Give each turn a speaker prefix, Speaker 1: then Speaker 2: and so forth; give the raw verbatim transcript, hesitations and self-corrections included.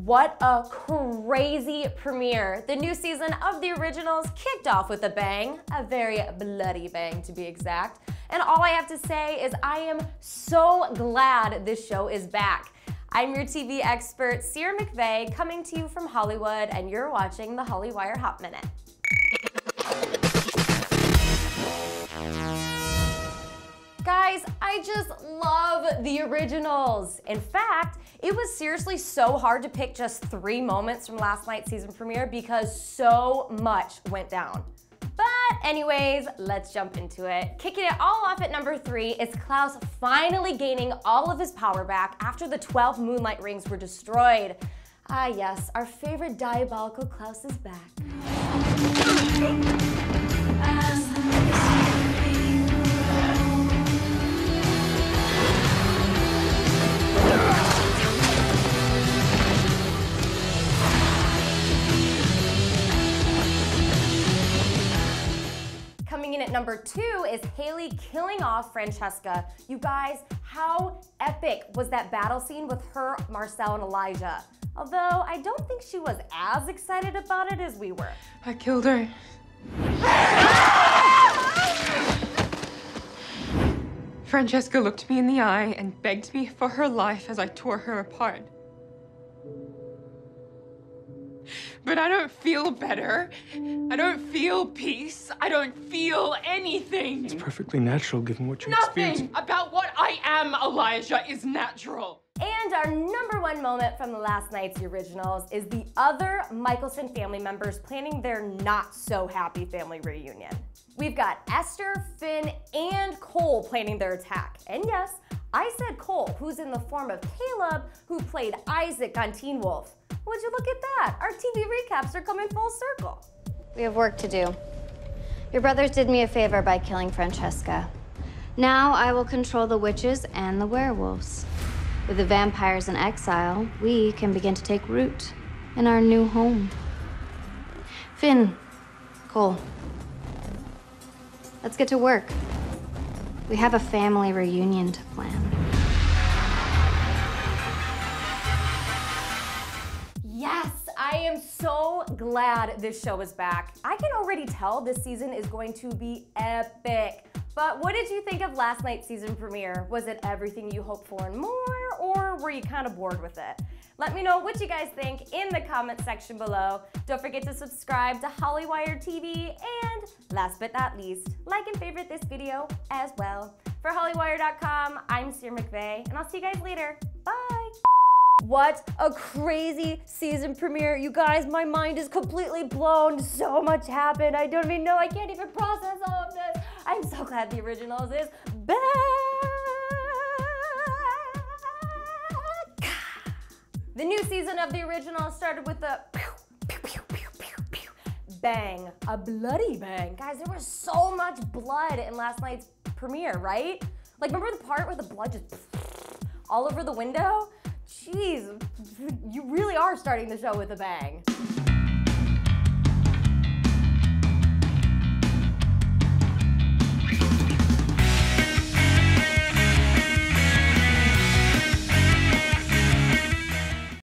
Speaker 1: What a crazy premiere. The new season of The Originals kicked off with a bang, a very bloody bang to be exact. And all I have to say is I am so glad this show is back. I'm your T V expert, Sierra McVeigh, coming to you from Hollywood, and you're watching the Hollywire Hot Minute. Guys, I just love The Originals. In fact, it was seriously so hard to pick just three moments from last night's season premiere because so much went down. But anyways, let's jump into it. Kicking it all off at number three is Klaus finally gaining all of his power back after the twelve Moonlight Rings were destroyed. Ah yes, our favorite diabolical Klaus is back. Coming in at number two is Haley killing off Francesca. You guys, how epic was that battle scene with her, Marcel, and Elijah? Although I don't think she was as excited about it as we were.
Speaker 2: I killed her. Francesca looked me in the eye and begged me for her life as I tore her apart. But I don't feel better. I don't feel peace. I don't feel anything.
Speaker 3: It's perfectly natural given what you're
Speaker 2: Nothing
Speaker 3: experiencing.
Speaker 2: about what I am, Elijah, is natural.
Speaker 1: And our number one moment from the last night's Originals is the other Michelson family members planning their not-so-happy family reunion. We've got Esther, Finn, and Cole planning their attack. And yes, I said Cole, who's in the form of Caleb, who played Isaac on Teen Wolf. Would you look at that? Our T V recaps are coming full circle.
Speaker 4: We have work to do. Your brothers did me a favor by killing Francesca. Now I will control the witches and the werewolves. With the vampires in exile, we can begin to take root in our new home. Finn, Cole, let's get to work. We have a family reunion to plan.
Speaker 1: Yes, I am so glad this show is back. I can already tell this season is going to be epic. But what did you think of last night's season premiere? Was it everything you hoped for and more, or were you kind of bored with it? Let me know what you guys think in the comment section below. Don't forget to subscribe to Hollywire T V, and last but not least, like and favorite this video as well. For Hollywire dot com, I'm Sierra McVeigh, and I'll see you guys later. Bye! What a crazy season premiere. You guys, my mind is completely blown. So much happened. I don't even know. I can't even process all of this. I'm so glad The Originals is back. The new season of The Originals started with a pew, pew, pew, pew, pew, pew, bang, a bloody bang. Guys, there was so much blood in last night's premiere, right? Like, remember the part where the blood just all over the window? Jeez, you really are starting the show with a bang.